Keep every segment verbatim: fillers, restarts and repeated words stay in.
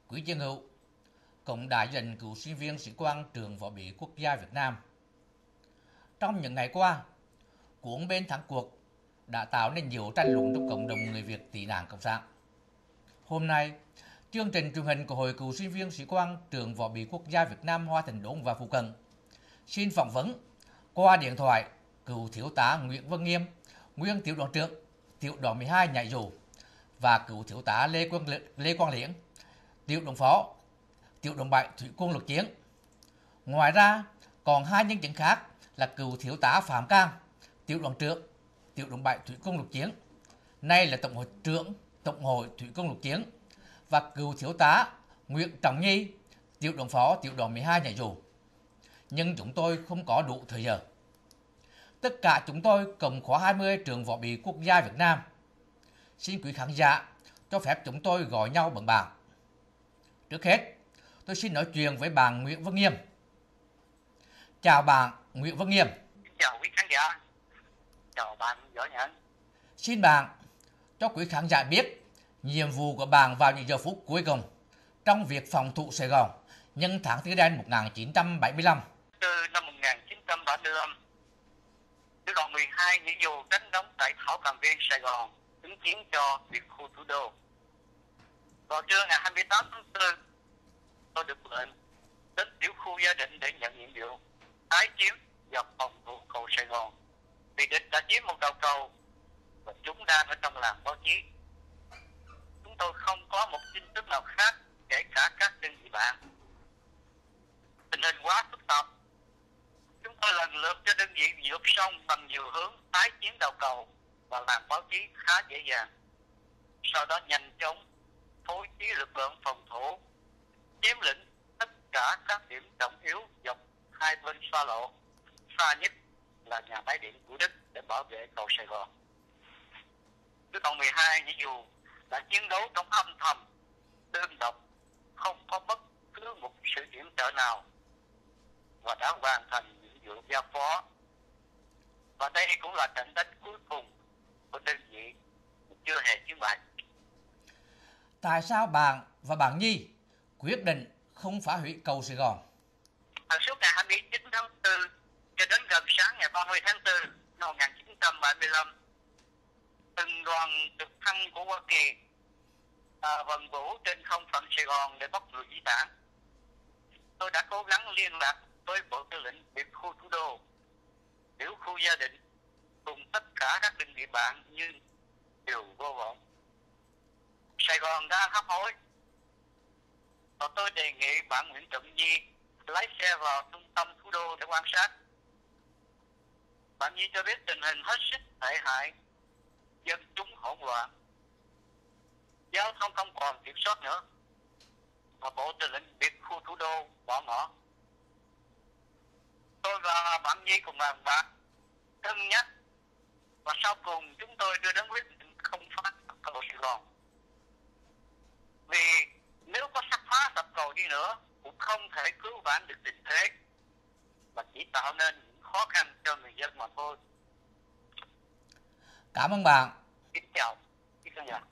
Quý chiến hữu, cũng đã dành cựu sinh viên sĩ quan trường Võ bị Quốc gia Việt Nam. Trong những ngày qua, cuốn Bên thắng cuộc đã tạo nên nhiều tranh luận trong cộng đồng người Việt tị nạn cộng sản. Hôm nay, chương trình truyền hình của Hội cựu sinh viên sĩ quan trường Võ bị Quốc gia Việt Nam Hoa Thành Đốn và phụ cận xin phỏng vấn qua điện thoại cựu thiếu tá Nguyễn Văn Nghiêm, nguyên tiểu đoàn trưởng tiểu đoàn mười hai nhảy dù, và cựu thiếu tá Lê Quang Lê Quang Liễn, tiểu đoàn phó tiểu đoàn bảy thủy quân lục chiến. Ngoài ra, còn hai nhân chứng khác là cựu thiếu tá Phạm Cang, tiểu đoàn trưởng tiểu đoàn bảy thủy quân lục chiến, nay là tổng hội trưởng tổng hội thủy quân lục chiến, và cựu thiếu tá Nguyễn Trọng Nhi, tiểu đoàn phó tiểu đoàn mười hai nhảy dù. Nhưng chúng tôi không có đủ thời giờ. Tất cả chúng tôi cộng khóa hai mươi trường Võ bị Quốc gia Việt Nam. Xin quý khán giả cho phép chúng tôi gọi nhau bằng bạn. Trước hết, tôi xin nói chuyện với bạn Nguyễn Văn Nghiêm. Chào bạn Nguyễn Văn Nghiêm. Chào quý khán giả. Chào bạn Võ Nhẫn. Xin bạn cho quý khán giả biết nhiệm vụ của bạn vào những giờ phút cuối cùng trong việc phòng thủ Sài Gòn nhân tháng Tư Đen một nghìn chín trăm bảy mươi lăm. Từ năm một nghìn chín trăm bảy mươi lăm, tiểu đoàn mười hai nhảy dù đánh đóng tại Thảo Cầm Viên, Sài Gòn, ứng chiến cho biệt khu thủ đô. Vào trưa ngày hai mươi tám tháng tư, tôi được lệnh đến tiểu khu Gia Định để nhận nhiệm vụ tái chiếm dọc phòng thủ cầu Sài Gòn. Vì địch đã chiếm một đầu cầu và chúng đang ở trong làng báo chí. Chúng tôi không có một tin tức nào khác, kể cả các đơn vị bạn. Tình hình quá phức tạp. Chúng tôi lần lượt cho đơn vị vượt sông bằng nhiều hướng tái chiếm đầu cầu và làm báo chí khá dễ dàng. Sau đó nhanh chóng phối trí lực lượng phòng thủ, chiếm lĩnh tất cả các điểm trọng yếu dọc hai bên xa lộ. Xa nhất là nhà máy điện của Đức để bảo vệ cầu Sài Gòn. Tiểu đoàn mười hai nhảy dù đã chiến đấu trong âm thầm, đơn độc, không có bất cứ một sự yểm trợ nào và đã hoàn thành nhiệm vụ giao phó. Và đây cũng là trận đánh cuối cùng của đơn vị chưa hề chiến bại. Tại sao bạn và bạn Nhi quyết định không phá hủy cầu Sài Gòn? Suốt ngày hai mươi chín tháng tư cho đến gần sáng ngày ba mươi tháng tư năm một nghìn chín trăm bảy mươi lăm, từng đoàn trực thăng của Hoa Kỳ à, vận vũ trên không phận Sài Gòn để bắt người di tản. Tôi đã cố gắng liên lạc với bộ tư lệnh biệt khu thủ đô, tiểu khu Gia Định cùng tất cả các đơn vị bạn, nhưng đều vô vọng. Sài Gòn đã hấp hối và tôi đề nghị bạn Nguyễn Trọng Nhi lái xe vào trung tâm thủ đô để quan sát. Bạn Nhi cho biết tình hình hết sức tệ hại, dân chúng hỗn loạn, giao thông không còn kiểm soát nữa và bộ tư lệnh biệt khu thủ đô bỏ ngỏ. Tôi và bạn Nhi cùng làm bạc cân nhắc và sau cùng chúng tôi đưa đến quyết định không phá cầu Sài Gòn. Vì nếu có sắp phá sập cầu đi nữa cũng không thể cứu vãn được tình thế, mà chỉ tạo nên những khó khăn cho người dân mà thôi. Cảm ơn bạn. Xin chào. Xin chào.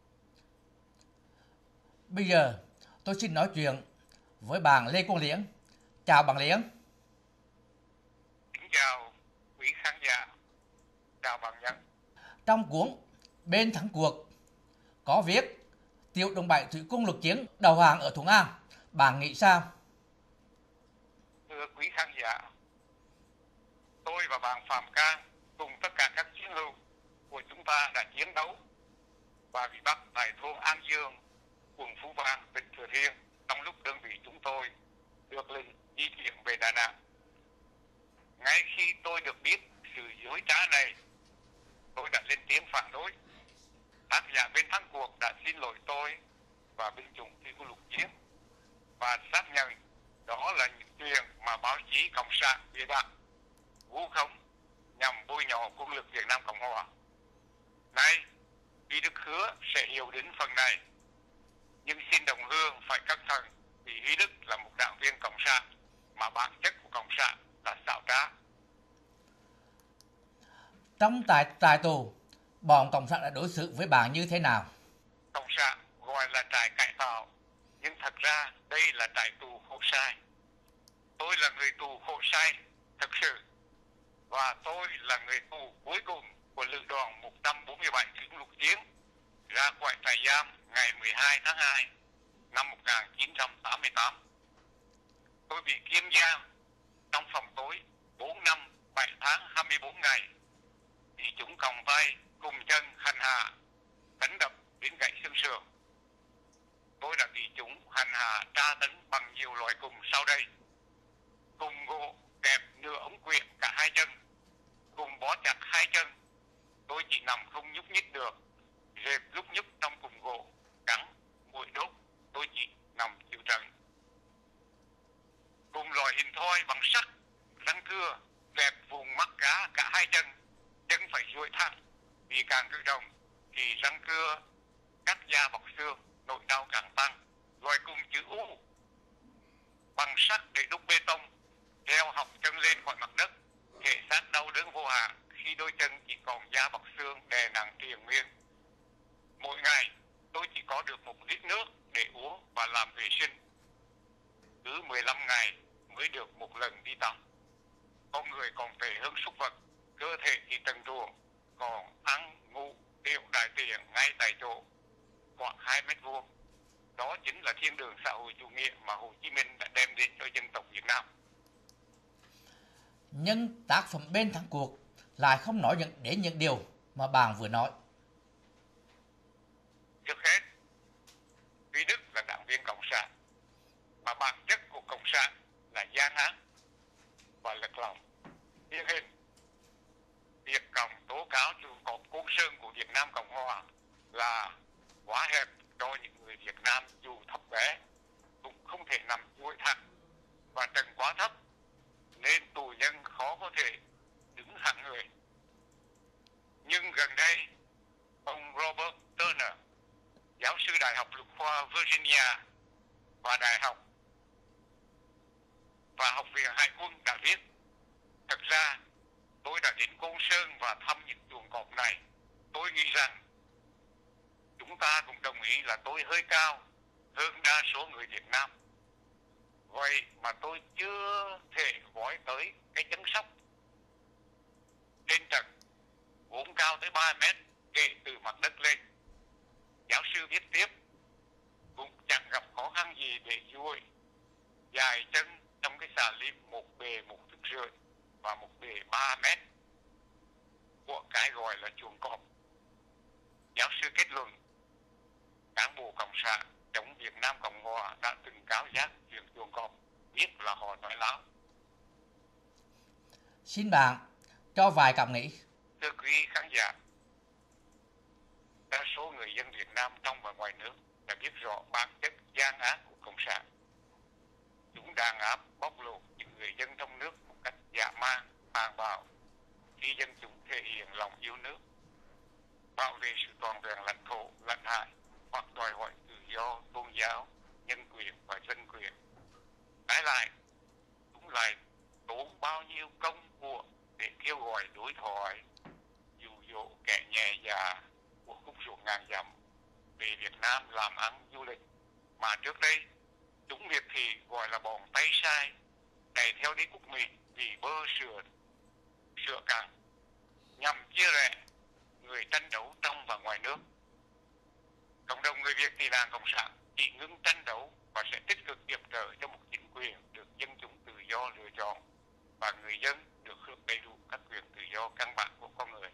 Bây giờ tôi xin nói chuyện với bạn Lê Quang Liễn. Chào bạn Liễn. Xin chào quý khán giả. Chào bạn Nhân. Trong cuốn Bên thắng cuộc có viết tiểu đoàn bảy thủy quân lục chiến đầu hàng ở Thuận An. Bạn nghĩ sao? Thưa quý khán giả, tôi và bạn Phạm Cang cùng tất cả các chiến hữu của chúng ta đã chiến đấu và bị bắt tại thôn An Dương, quận Phú Vang, tỉnh Thừa Thiên trong lúc đơn vị chúng tôi được lệnh di chuyển về Đà Nẵng. Ngay khi tôi được biết sự dối trá này, tôi đã lên tiếng phản đối. Tác giả Bên thắng cuộc đã xin lỗi tôi và binh chủng thủy quân lục chiến và xác nhận đó là những chuyện mà báo chí cộng sản bịa đặt, vu khống nhằm bôi nhọ quân lực Việt Nam Cộng Hòa. Nay, vì Đức hứa sẽ hiểu đến phần này, nhưng xin đồng hương phải cẩn thận vì Huy Đức là một đảng viên cộng sản mà bản chất của cộng sản là xảo trá. Trong tại trại tù, bọn cộng sản đã đối xử với bạn như thế nào? Cộng sản gọi là trại cải tạo, nhưng thật ra đây là trại tù khổ sai. Tôi là người tù khổ sai thực sự, và tôi là người tù cuối cùng của lữ đoàn một trăm bốn mươi bảy Thủy Lục Chiến ra khỏi trại giam ngày mười hai tháng hai năm một nghìn chín trăm tám mươi tám. Tôi bị kiêm giam trong phòng tối bốn năm bảy tháng hai mươi bốn ngày, bị chúng còng tay cùng chân hành hạ, đánh đập đến gãy xương sườn. Tôi đã bị chúng hành hạ tra tấn bằng nhiều loại cùm sau đây: cùm gỗ kẹp nửa ống quyệt cả hai chân, cùm bó chặt hai chân, tôi chỉ nằm không nhúc nhích được, rệp lúc nhúc trong cùm gỗ, cắn mũi đốt, tôi chỉ nằm chịu trận. Cùm loại hình thoi bằng sắt, răng cưa kẹp vùng mắt cá cả hai chân, chân phải duỗi thẳng, vì càng cử động thì răng cưa cắt da bọc xương, nỗi đau càng tăng. Loại cùm chữ U bằng sắt để đúc bê tông, treo họng chân lên khỏi mặt đất, thể xác đau đớn vô hạn khi đôi chân chỉ còn da bọc xương đè nặng triền miên. Mỗi ngày tôi chỉ có được một lít nước để uống và làm vệ sinh. Cứ mười lăm ngày mới được một lần đi tắm. Con người còn tệ hơn súc vật, cơ thể thì trần truồng, còn ăn ngủ đều đại tiện ngay tại chỗ, khoảng hai mét vuông. Đó chính là thiên đường xã hội chủ nghĩa mà Hồ Chí Minh đã đem đến cho dân tộc Việt Nam. Nhưng tác phẩm Bên thắng cuộc lại không nói những đến những điều mà bạn vừa nói. Trước hết, Huy Đức là đảng viên Cộng sản, mà bản chất của Cộng sản là gian ác và lật lòng. Điển hình, Việt Cộng tố cáo trụ cột Côn Sơn của Việt Nam Cộng Hòa là quá hẹp cho những người Việt Nam dù thấp bé cũng không thể nằm duỗi thẳng, và trần quá thấp nên tù nhân khó có thể đứng thẳng người. Nhưng gần đây, ông Robert Turner, giáo sư Đại học Luật khoa Virginia và Đại học và Học viện Hải quân đã viết: thật ra, tôi đã đến Côn Sơn và thăm những chuồng cọp này. Tôi nghĩ rằng chúng ta cũng đồng ý là tôi hơi cao hơn đa số người Việt Nam. Vậy mà tôi chưa thể gói tới cái chân sóc. Trên trận, vốn cao tới ba mét kể từ mặt đất lên. Giáo sư viết tiếp, cũng chẳng gặp khó khăn gì để duỗi dài chân trong cái xà lim một bề một thước rưỡi và một bề ba mét của cái gọi là chuồng cọp. Giáo sư kết luận, cán bộ cộng sản chống Việt Nam Cộng Hòa đã từng cáo giác chuyện chuồng cọp, biết là họ nói láo. Xin bạn cho vài cảm nghĩ. Thưa quý khán giả, đa số người dân Việt Nam trong và ngoài nước đã biết rõ bản chất gian ác của Cộng sản. Chúng đàn áp bóc lột những người dân trong nước một cách dã man, tàn bạo, khi dân chúng thể hiện lòng yêu nước, bảo vệ sự toàn vẹn lãnh thổ, lãnh hải, hoặc đòi hỏi tự do tôn giáo, nhân quyền và dân quyền. Trái lại, chúng lại tốn bao nhiêu công của để kêu gọi đối thoại, dụ dỗ kẻ nhẹ dạ của khúc ruộng ngàn dặm về Việt Nam làm ăn du lịch, mà trước đây chúng Việt thì gọi là bọn tay sai, đẩy theo đế quốc Mỹ vì bơ sửa sửa cạn, nhằm chia rẽ người tranh đấu trong và ngoài nước. Cộng đồng người Việt tị nạn Cộng sản chỉ ngưng tranh đấu và sẽ tích cực yểm trợ cho một chính quyền được dân chúng tự do lựa chọn, và người dân được hưởng đầy đủ các quyền tự do căn bản của con người.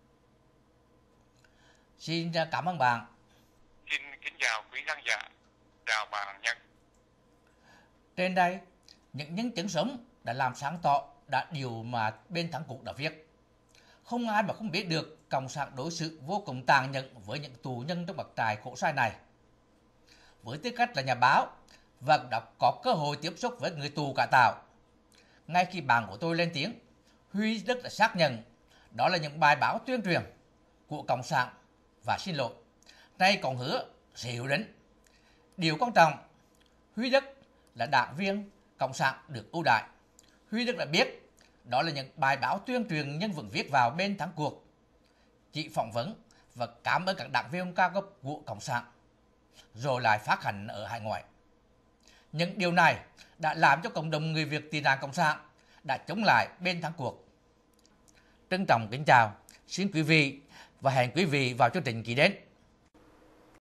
Xin cảm ơn bạn. Xin kính chào quý khán giả, chào bạn Nhân. Trên đây, những nhân chứng sống đã làm sáng tỏ đã điều mà Bên thắng cuộc đã viết. Không ai mà không biết được Cộng sản đối xử vô cùng tàn nhẫn với những tù nhân trong bậc trại khổ sai này. Với tư cách là nhà báo và đã có cơ hội tiếp xúc với người tù cải tạo, ngay khi bạn của tôi lên tiếng, Huy Đức đã xác nhận đó là những bài báo tuyên truyền của Cộng sản và xin lỗi. Nay còn hứa sẽ hiểu đến. Điều quan trọng, Huy Đức là đảng viên Cộng sản được ưu đãi. Huy Đức đã biết đó là những bài báo tuyên truyền nhân vật viết vào Bên thắng cuộc, chỉ phỏng vấn và cảm ơn các đảng viên cao cấp của Cộng sản. rồi lại phát hành ở hải ngoại. Những điều này đã làm cho cộng đồng người Việt tị nạn Cộng sản đã chống lại bên thắng cuộc. Trân trọng kính chào, xin quý vị và hẹn quý vị vào chương trình kỳ đến.